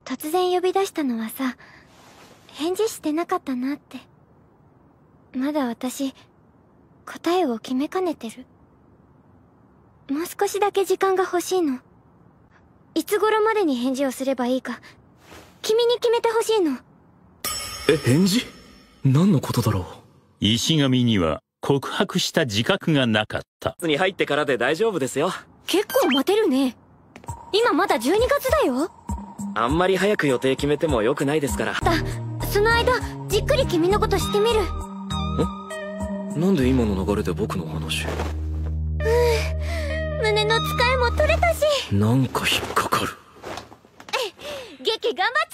突然呼び出したのはさ、返事してなかったなって。まだ私、答えを決めかねてる。もう少しだけ時間が欲しいの。いつ頃までに返事をすればいいか、君に決めてほしいの。 返事？何のことだろう。 石神には告白した自覚がなかった。 に入ってからで大丈夫ですよ。 結構待てるね。今まだ12月だよ。 あんまり早く予定決めても良くないですから。 その間じっくり君のこと知ってみる。 なんで今の流れで僕の話？ 胸の使いも取れたし。 なんか引っかかる。 ゲッケ頑張